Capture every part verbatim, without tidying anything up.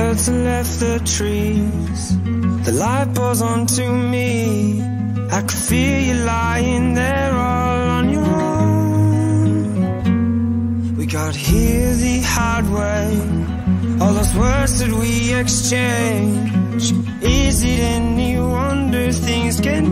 birds have left the trees. The light pours onto me. I could feel you lying there all on your own. We got here the hard way. All those words that we exchange. Is it any wonder things get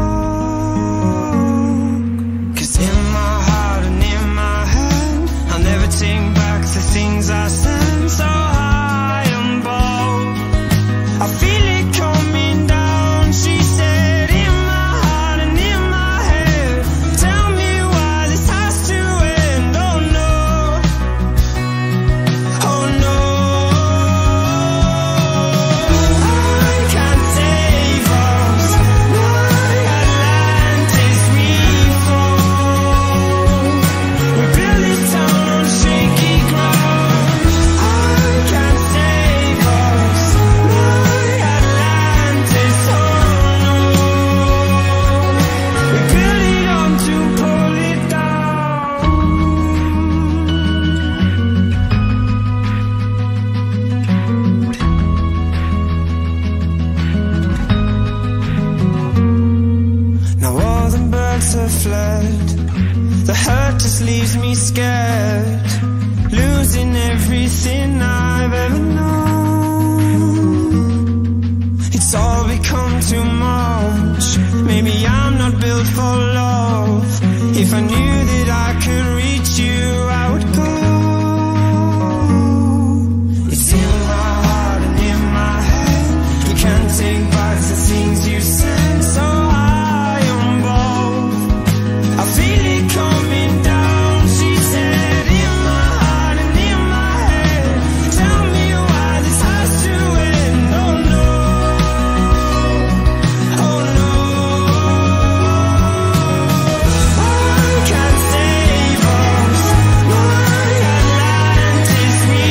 broke? 'Cause in my heart and in my head, I'll never take back the things I said. So high and bold, I feel it coming down. She said, in my heart and in my head, tell me why this has to end. Oh no, oh no, I can't save us. My Atlantis, we fall. We build this town on shaky ground. I can't save us. My Atlantis, oh no. We build it on to pull it down. Now all the birds have fled. The hurt just leaves me scared, losing everything I've ever known. It's all become too much. Maybe I'm not built for love. If I knew that I could reach you, I would go. It's in my heart and in my head. You can't take back the things you said. So high on both, I feel it coming down. She said, in my heart and in my head, tell me why this has to end. Oh no, oh no, I can't save us. My Atlantis, we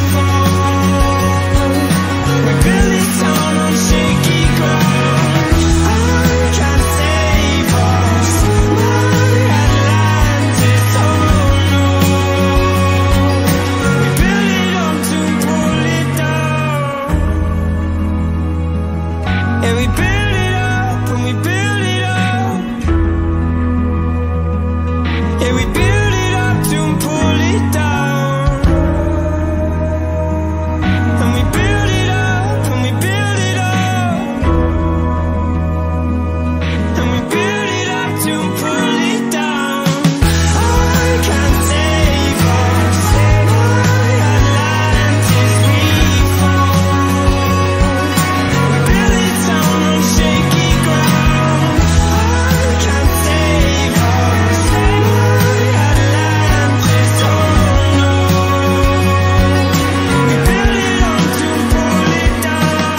fall. We build this town on shaky ground. I can't save us. My Atlantis, oh no. We build it up to pull it down. Yeah, we build it up and we build it up. Yeah, we build it up to pull it down. And we build it up and we build it up. And we build it up to pull it down. I can't save us. My Atlantis, we fall. We build it down on shaky ground. I can't save us. My Atlantis, oh no. We build it up to pull it down.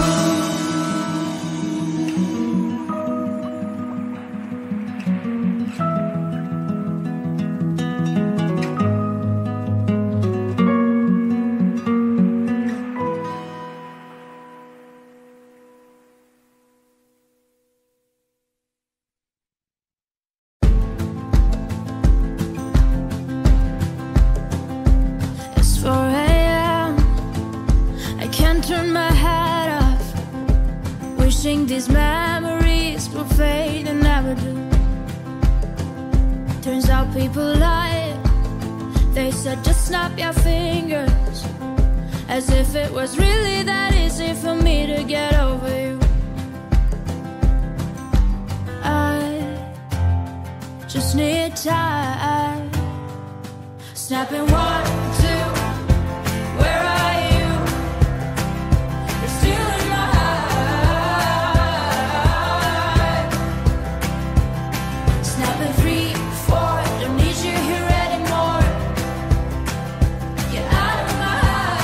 It's four a m I can't turn my head off, wishing these memories will fade and never do. Turns out people lie. They said just snap your fingers, as if it was really that easy for me to get over you. I just need time. Snapping one, two, where are you? You're still in my heart. Snapping three, four, don't need you here anymore. Get out of my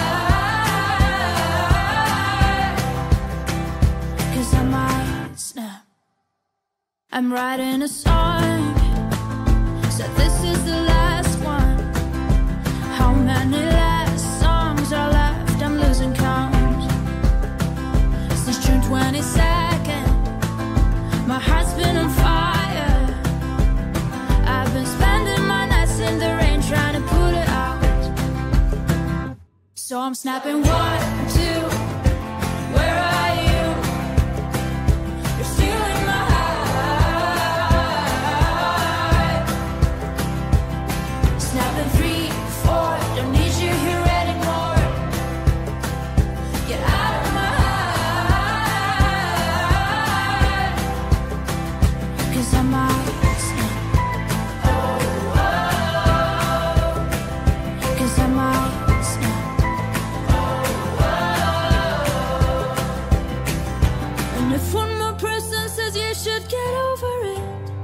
heart. 'Cause I might snap. I'm writing a song, said this is the last one. How many last songs are left? I'm losing count. Since June twenty-second, my heart's been on fire. I've been spending my nights in the rain trying to put it out. So I'm snapping one, two, And if one more person says you should get over it,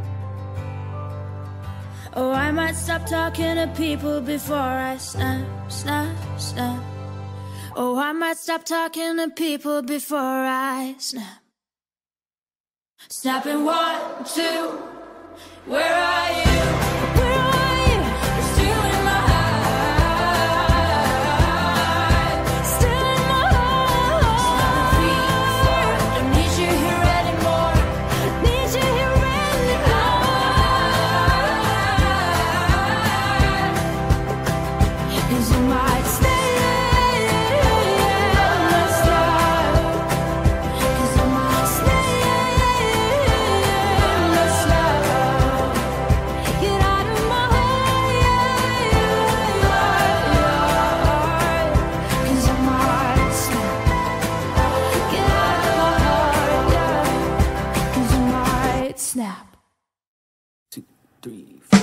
oh, I might stop talking to people before I snap, snap, snap. Oh, I might stop talking to people before I snap. Snapping one, two, where are you? Where are you? You're still in my heart. Still in my heart. Snapping three, four, don't need you here anymore. Need you here anymore. 'Cause you might stay. Snap. Two, three, four.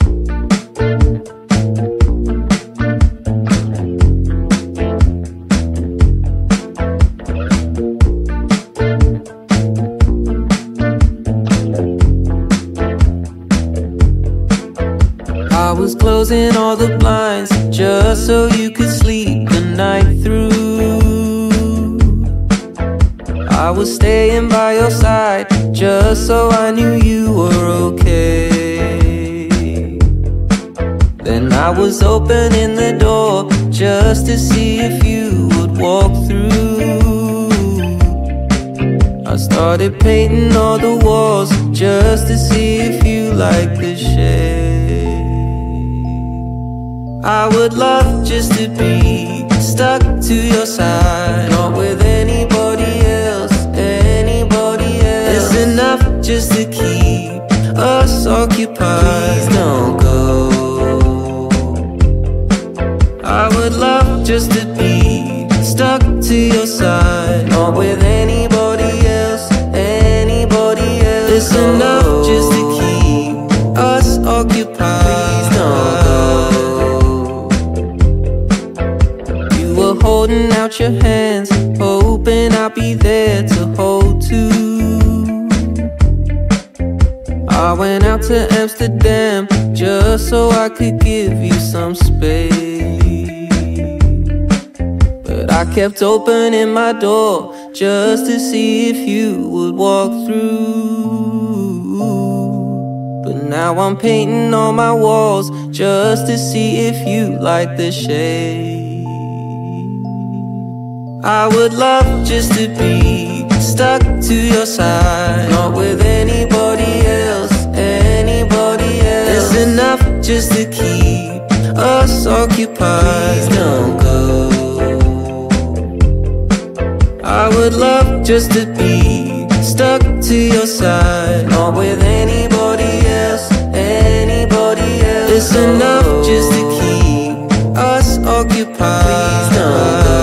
I was closing all the blinds just so you could sleep the night through. I was staying by your side just so I knew you were okay. Then I was opening the door just to see if you would walk through. I started painting all the walls just to see if you liked the shade. I would love just to be stuck to your side, not with anybody else. It's enough just to keep us occupied. Please don't go. I would love just to be stuck to your side, not with anybody else, anybody else. It's enough just to keep us occupied. Please don't go. You were holding out your hands, hoping I'd be there to hold too. I went out to Amsterdam just so I could give you some space. But I kept opening my door just to see if you would walk through. But now I'm painting on my walls just to see if you like the shade. I would love just to be stuck to your side, not with anybody else, anybody else. It's enough just to keep us occupied. Please don't go. I would love just to be stuck to your side, not with anybody else, anybody else. It's enough just to keep us occupied. Please don't go.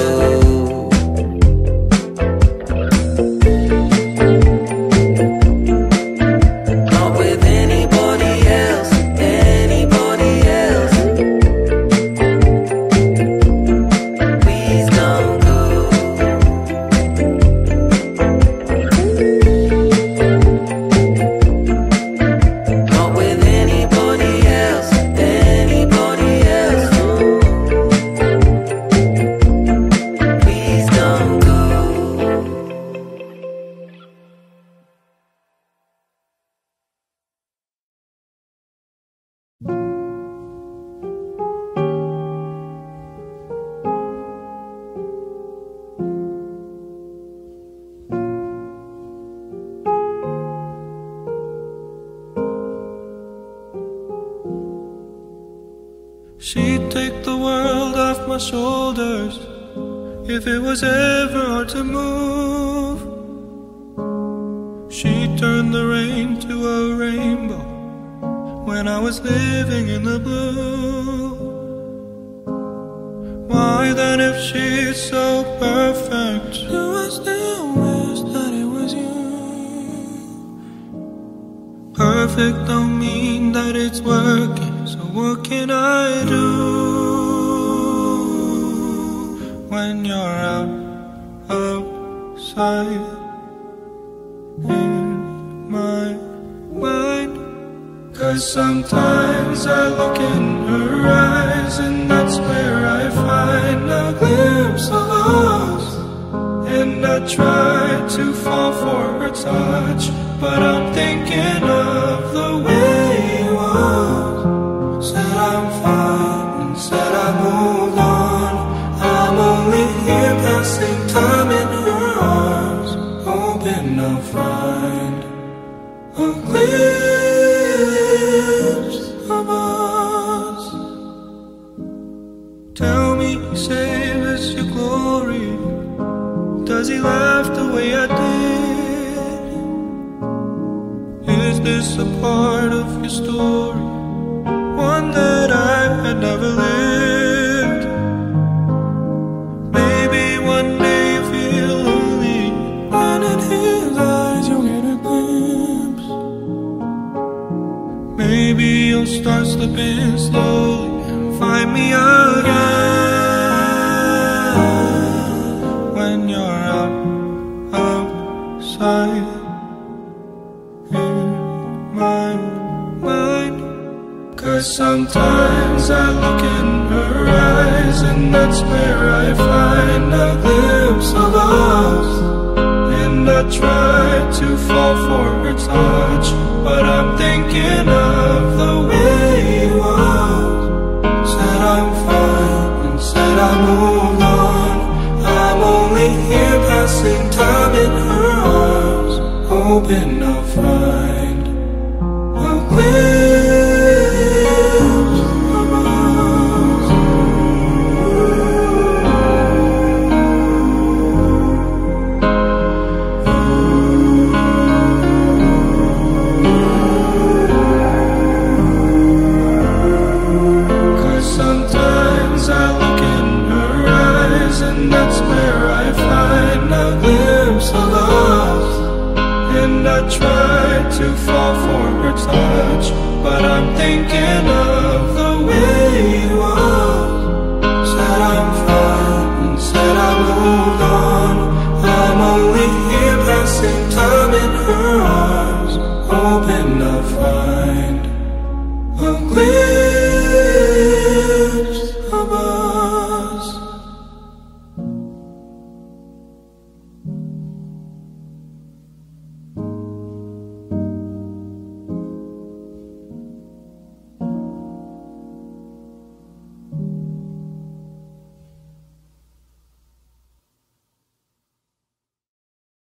She'd take the world off my shoulders if it was ever hard to move. She'd turn the rain to a rainbow when I was living in the blue. Why then, if she's so perfect, do I still wish that it was you? Perfect don't mean that it's working, so what can I do when you're out outside in my mind. 'Cause sometimes I look in her eyes, and that's where I find a glimpse of us. And I try to fall for her touch, but I'm thinking of the way you was. Said I'm fine, and said I moved on. I'm only here passing time in her arms, hoping I'll find a glimpse of us. Tell me, save us your glory. Does he laugh the way I did? Is this a part of your story, one that I had never lived? Maybe one day you feel lonely, and in his eyes you'll get a glimpse. Maybe you'll start slipping slowly and find me again when you're out, outside in my mind. 'Cause sometimes I look in her eyes, and that's where I find a glimpse of us. And I try to fall for her touch, but I'm thinking of the way you was. Said I'm fine, and said I moved on. I'm only here passing time in her arms, hoping I'll find a glimpse of us. 'Cause sometimes I look in her eyes, and that's where I find a glimpse of us. And I try to fall for her touch, but I'm thinking of the way